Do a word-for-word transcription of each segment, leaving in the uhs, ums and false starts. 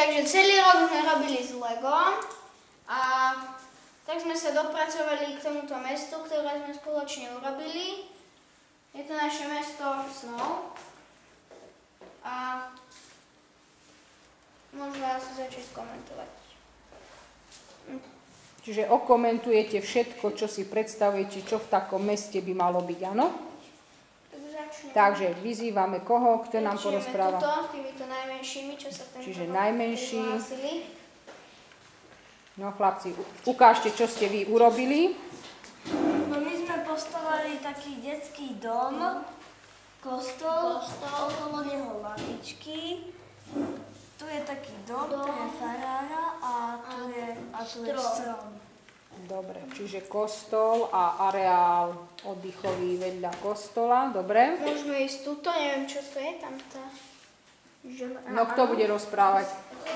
Takže celý rok sme robili s Legom a tak sme sa dopracovali k tomuto mestu, ktoré sme spoločne urobili. Je to naše mesto snov a môžeme asi začať komentovať. Čiže okomentujete všetko, čo si predstavujete, čo v takom meste by malo byť, áno? Takže vyzývame koho, kto nám porozpráva. Tuto, týmito najmenšími, čo sa tento Čiže najmenší. prihlásili. No chlapci, ukážte, čo ste vy urobili. No my sme postavili taký detský dom, kostol, kostol. Okolo neho lavičky. Tu je taký dom, dom. Tu je farára a tu je, a tu je strom. Dobre, čiže kostol a areál oddychový vedľa kostola, dobre. Môžeme ísť tuto, neviem čo to je, tam tá... No kto bude rozprávať?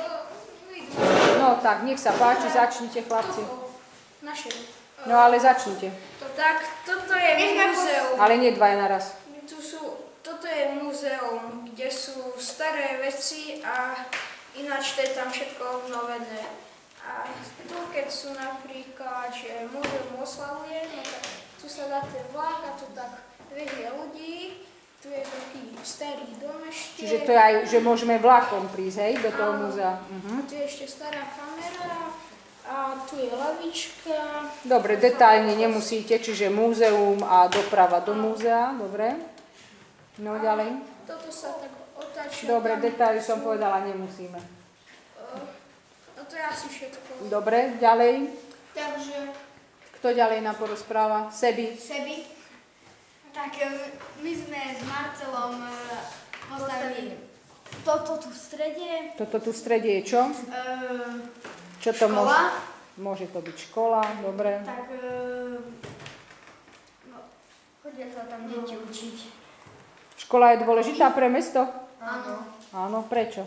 No tak, nech sa páči, začnite chlapci. Naše. No ale začnite. To tak, toto je múzeum. Ale nie dvaja naraz. Tu sú, toto je múzeum, kde sú staré veci a ináč to je tam všetko obnovené. A tu, keď sú napríklad, že múzeum oslavuje, no tak tu sa dá ten vlak a tu tak vezie ľudí. Tu je taký starý dom ešte. Čiže to je aj, že môžeme vlakom prísť, hej, do toho múzea. Uh-huh. Tu je ešte stará kamera a tu je lavička. Dobre, detailne nemusíte, čiže múzeum a doprava do múzea, dobre. No ďalej. Toto sa tak otáča. Dobre, detaily som povedala, nemusíme. No to je asi všetko. Dobre, ďalej. Takže... Kto ďalej nám porozpráva? Sebi. Sebi. Tak my sme s Marcelom postavili toto tu v strede. Toto tu v strede je čo? Uh, Čo to škola. môže? Môže to byť škola, dobre. Tak uh, no, chodia sa tam deti učiť. Škola je dôležitá pre mesto? Áno. Áno, prečo?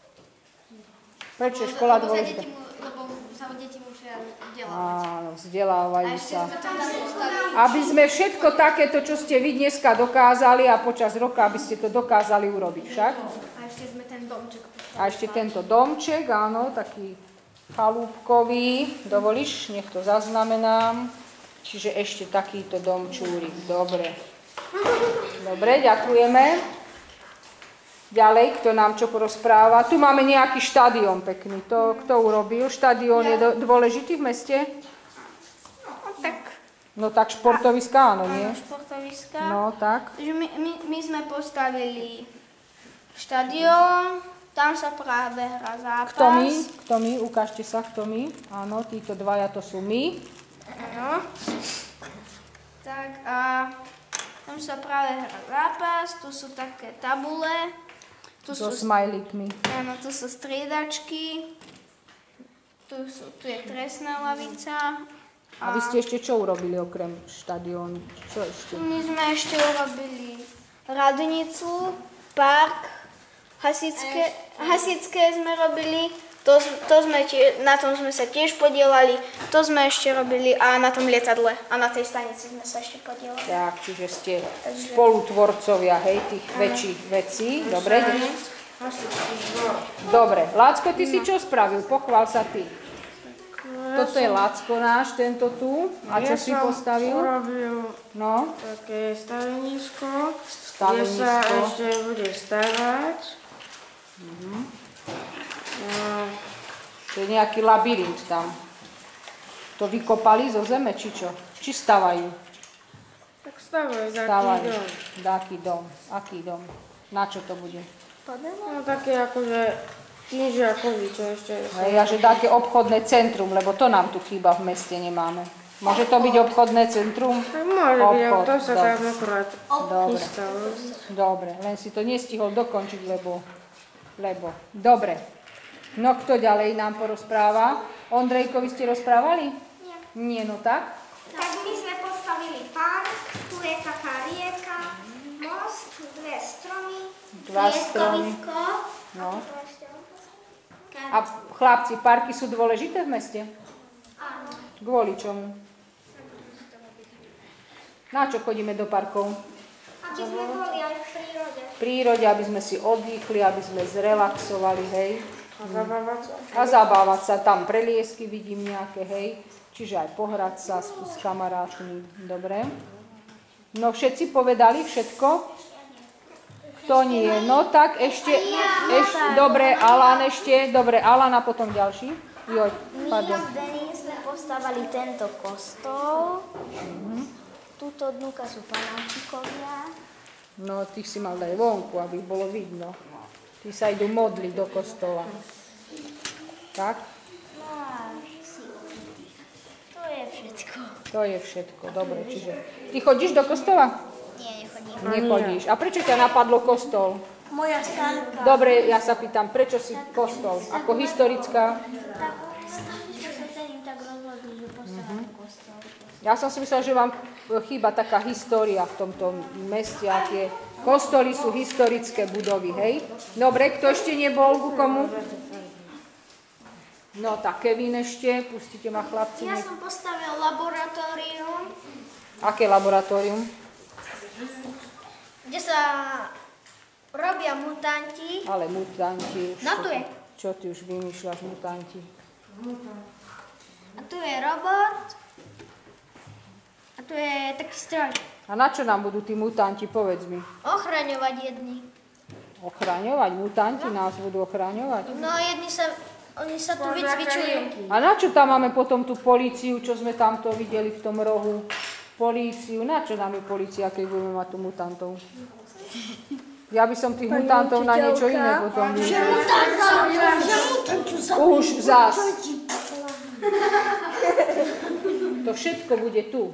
Prečo je škola dôležitá? Lebo sa deti musia vzdelávať. Áno, vzdelávajú A ešte sa. sme tam postavili. Aby sme všetko takéto, čo ste vy dneska dokázali a počas roka, aby ste to dokázali urobiť však. A ešte sme ten domček postavili. A ešte tento domček, áno, taký chalúbkový. Dovolíš? Nech to zaznamenám. Čiže ešte takýto domčúrik. Dobre. Dobre, ďakujeme. Ďalej, kto nám čo porozpráva. Tu máme nejaký štadión pekný. To kto urobil? Štadión je dôležitý v meste? No tak... No tak športoviska, áno, nie? Áno, športoviska. No tak. Takže my, my, my sme postavili štadión, tam sa práve hrá zápas. Kto my? Kto my? Ukážte sa, kto my. Áno, títo dvaja to sú my. Áno. Tak a tam sa práve hrá zápas, tu sú také tabule. Tu So sú, smajlíkmi. áno, tu sú striedačky. Tu, sú, tu je trestná lavica. A vy ste ešte čo urobili okrem štadiónu? Čo ešte? My sme ešte urobili radnicu, park, hasičské, hasičské sme robili, to, to sme tie, na tom sme sa tiež podielali, to sme ešte robili a na tom lietadle a na tej stanici sme sa ešte podielali. Tak, čiže ste spolutvorcovia, hej, tých väčších vecí. Dobre? Dobre. Lácko, ty si čo spravil? Pochvál sa ty. Toto je Lácko náš, tento tu. A čo si postavil? Ja som urobil No, také stavenisko, kde sa stavenisko. ešte bude stavať. Mhm. No, To je nejaký labyrint tam. To vykopali zo zeme, či čo? Či stavajú? tak stavajú taký Stavajú. dom. Taký dom. Aký dom? Na čo to bude? No také akože nížiakový, čo ešte... Hej, a že dáte obchodné centrum, lebo to nám tu chýba v meste, nemáme. Môže to byť obchodné centrum? Tak môže byť, ale Obchod, to sa dobre. tam akurát Dobre. chystalo. Dobre, len si to nestihol dokončiť, lebo... lebo. Dobre. No kto ďalej nám porozpráva? Ondrejko, vy ste rozprávali? Nie. Nie, no tak? Tak my sme postavili park, tu je taká rieka, most, dve stromy, Dva stromy. pieskovisko. No. A tu ešte A chlapci, parky sú dôležité v meste? áno. Kvôli čomu? Na čo chodíme do parkov? Aby sme boli aj v prírode. V prírode, aby sme si oddychli, aby sme zrelaxovali, hej. A zabávať sa. A zabávať sa, tam preliesky vidím nejaké, hej. Čiže aj pohrať sa s, s kamarátmi, dobre. No všetci povedali všetko? Kto nie? No tak ešte, ešte, dobre, Alan ešte, dobre, Alan a potom ďalší. Joj, pardon. My a Denis sme postavali tento kostol. Mhm. Tuto dnuka sú panáčikovia. No, tých si mal dať vonku, aby bolo vidno. Tí sa idú modliť do kostola. Tak? No a to je všetko. To je všetko, dobre. Čiže ty chodíš do kostola? Nie, nechodím. Nechodíš. A prečo ťa napadlo kostol? Moja stanka. Dobre, ja sa pýtam, prečo si kostol? Ako historická? Tak sme sa tým tak rozhodli, že postavíme kostol. Ja som si myslela, že vám chýba taká história v tomto meste, aké kostoly sú historické budovy, hej? Dobre, kto ešte nebol, ku komu? No tak Kevin ešte, pustite ma chlapci. Ja nech- som postavil laboratórium, Aké laboratórium? kde sa robia mutanti. Ale mutanti. už No čo- tu je. Čo ty už vymýšľaš, mutanti? A tu je robot. A tu je taký stroj. A na čo nám budú tí mutanti, povedz mi? Ochraňovať jedni. Ochraňovať? Mutanti nás budú ochraňovať? No jedni sa, oni sa tu vycvičujú. A na čo tam máme potom tú políciu, čo sme tamto videli v tom rohu? Políciu, na čo nám je polícia, keď budeme mať tu mutantov? Ja by som tých mutantov na niečo iné potom videl. Už zás. To všetko bude tu.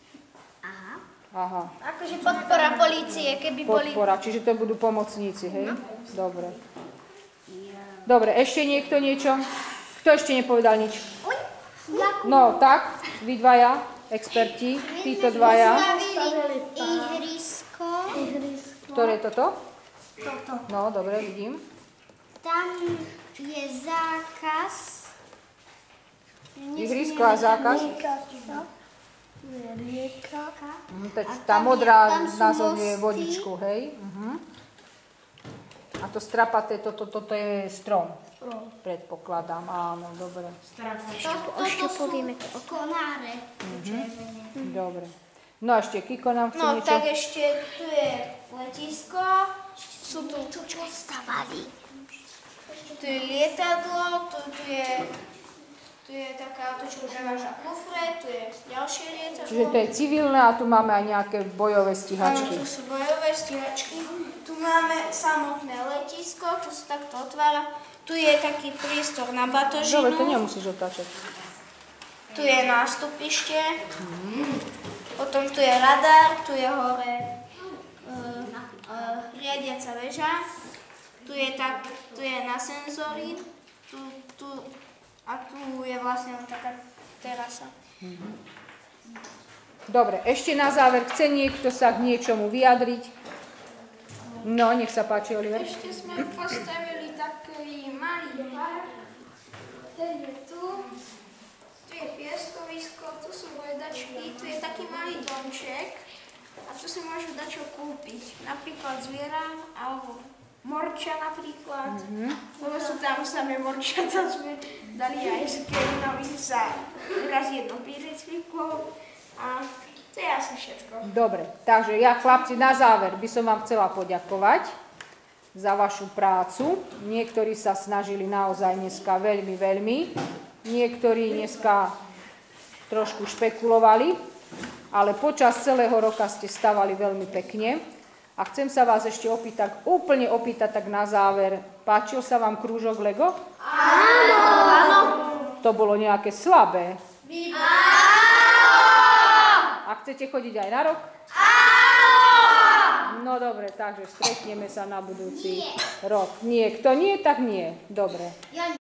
Aha, Akože podpora polície, keby boli... podpora. Čiže to budú pomocníci, hej? Dobre. Dobre, ešte niekto niečo? Kto ešte nepovedal nič? No, tak, vy dvaja, experti, títo dvaja. Postavili ihrisko. Ktoré je toto? Toto. No, dobre, vidím. Tam je zákaz. Ihrisko a zákaz. Tu je rieka. Mhm, teď tá modrá tam sú názoruje mosty. vodičku, hej? Mhm. A to strapaté, toto to, to, to je strom. Predpokladám, áno, dobre. Toto sú konáre. Dobre. No a ešte Kiko nám chce No niečo? tak ešte tu je letisko, sú tu, Čo stavali? tu je lietadlo, tu, tu je, tu je taká auto, čo preváža kufre, tu je ďalšie lietadlo. Čiže to je civilné a tu máme aj nejaké bojové Áno, stíhačky. tu sú bojové stíhačky. Tu máme samotné letisko, tu sa takto otvára. Tu je taký priestor na batožinu. Dobre, to nemusíš otáčať. Tu je nástupište. Potom tu je radar, tu je hore uh, uh, riadiaca väža. Tu je, tak, tu je na senzory. Tu, tu, a tu je vlastne len taká terasa. Dobre, ešte na záver, chce niekto sa k niečomu vyjadriť? No, nech sa páči, Oliver. Ešte sme postavili taký malý park. Ten je tu. Tu je pieskovisko, tu sú hojdačky, tu je taký malý domček a tu si môžu dačo kúpiť. Napríklad zviera alebo morča napríklad. Lebo sú tam samé morčata, sme dali aj s Kevinovi za raz jedno pírectvíko a to je asi všetko. Dobre, takže ja, chlapci, na záver by som vám chcela poďakovať za vašu prácu. Niektorí sa snažili naozaj dneska veľmi, veľmi. Niektorí dneska trošku špekulovali, ale počas celého roka ste stavali veľmi pekne. A chcem sa vás ešte opýtať, úplne opýtať tak na záver, páčil sa vám krúžok Lego? Áno! To bolo nejaké slabé. A chcete chodiť aj na rok? Áno! No dobre, takže stretneme sa na budúci rok. Nie, kto nie, tak nie. Dobre.